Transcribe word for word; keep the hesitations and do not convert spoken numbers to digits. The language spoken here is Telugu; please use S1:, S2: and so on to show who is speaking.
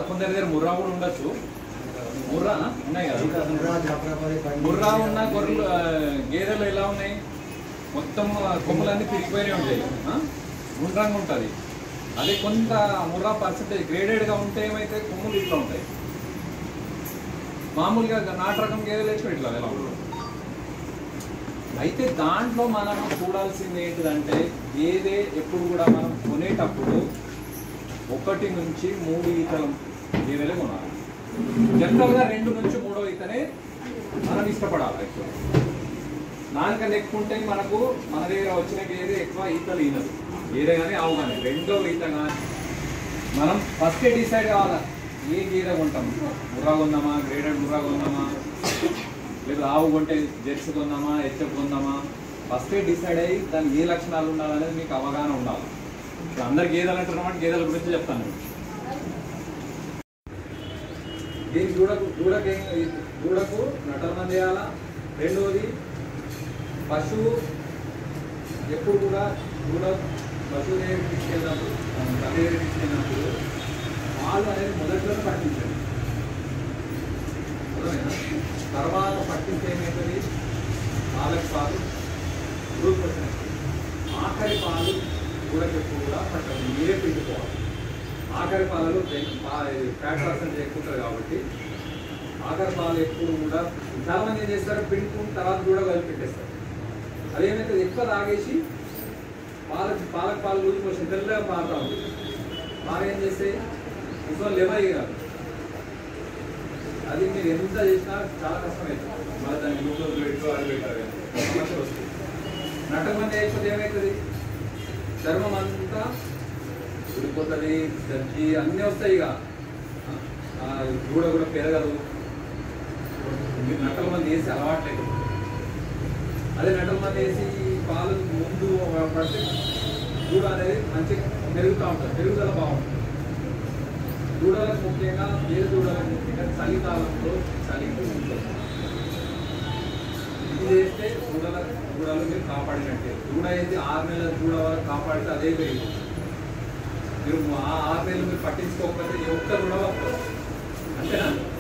S1: కొందరి దగ్గర ముర్రా కూడా ఉండొచ్చు. ముర్రా ఉన్నాయి కదా, ముర్రా ఉన్న గొర్రెలు గేదెలు ఎలా ఉన్నాయి, మొత్తం కొమ్ములన్నీ తిరిగిపోయినవి ఉంటాయి, గుండ్రంగా ఉంటుంది. అదే కొంత ముర్రా పర్సెంటేజ్ గ్రేడెడ్గా ఉంటే ఏమైతే కొమ్ములు ఇట్లా ఉంటాయి. మామూలుగా నాటు రకం గేదెలు వేసుకుని ఇట్లా ఎలా ఉంటుంది. అయితే దాంట్లో మనం చూడాల్సింది ఏంటిదంటే గేదె ఎప్పుడు కూడా మనం కొనేటప్పుడు ఒకటి నుంచి మూడు ఈతలు గేదెలే కొనాలి. జనరల్గా రెండు నుంచి మూడో ఈతనే మనం ఇష్టపడాలి. ఎక్కువ నాలుక నెక్కుంటే మనకు మన దగ్గర వచ్చిన గేదె ఎక్కువ ఈతలు ఈనదు. గేదె కానీ ఆవు కానీ రెండో ఈత కానీ మనం ఫస్టే డిసైడ్ కావాలా ఏ గేదె కొంటాం. ముర్రా కొందామా, గ్రేడెడ్ ముర్రా కొందామా, లేదా ఆవు కొంటే జెర్సీ కొందామా, హెచ్ఎఫ్ కొందామా, ఫస్టే డిసైడ్ అయ్యి దానికి ఏ లక్షణాలు ఉండాలనేది మీకు అవగాహన ఉండాలి. ఇప్పుడు అందరు గేదెలు అంటున్నామంటే గేదెల గురించి చెప్తాను. దీనికి దూడకు దూడకి దూడకు నటన మంది చేయాలా. రెండవది పశువు ఎప్పుడు కూడా దూడ పశువు దగ్గర తీసుకెళ్ళినప్పుడు తల్లి దగ్గర తీసుకెళ్ళినప్పుడు పాలు అనేది మొదట్లోనే పట్టించండి. తర్వాత పట్టించి ఏమవుతుంది, పాలకు పాలు గ్రూప్ వచ్చినప్పుడు ఆఖరి పాలు దూడకి ఎప్పుడు కూడా పట్టండి, మీరే పిండుకోవాలి. ఆఖరి పాలలో ఫ్యాట్ పర్సెంటేజ్ ఎక్కువ ఉంటుంది కాబట్టి ఆఖరి పాలు ఎప్పుడు కూడా చాలా మంది ఏం చేస్తారు, పిండుకున్న తర్వాత కూడా కలిపి పెట్టేస్తారు. అదేమైతే ఎక్కువ తాగేసి పాలకు పాలకు పాలు లూజ్ పోసి తెల్లగా పారుతూ ఉంటుంది. పాలు ఏం చేస్తే ముసలు లెవయి కాదు, అది మీరు ఎంత చేసినా చాలా కష్టమవుతుంది. మళ్ళీ దానికి గ్లూకోజ్ పెట్టు అది పెట్టారు సమస్యలు వస్తుంది. నటన మంది అయిపోతే ఏమవుతుంది, చర్మం అంతా ఉడిపోతుంది, దర్జీ అన్నీ వస్తాయి. ఇక దూడ కూడా పెరగదు. మీరు నటల మంది వేసి అలవాట్లేదు. అదే నటల మంది వేసి పాలు ముందు పడితే దూడ అనేది మంచిగా పెరుగుతూ ఉంటుంది, పెరుగుదల బాగుంటుంది. దూడలకు ముఖ్యంగా ఏ దూడలకు ముఖ్యంగా చలికాలంలో చలి ఉంటుంది. ఇది చేస్తే దూడల దూడలు మీరు కాపాడినట్టే. దూడ అయితే ఆరు నెలల దూడ వరకు కాపాడితే అదే పెరిగిపోతుంది. మీరు ఆ ఆరు నెలలు మీరు పట్టించుకోకపోతే ఒక్క దూడ వస్తుంది అంతేనా.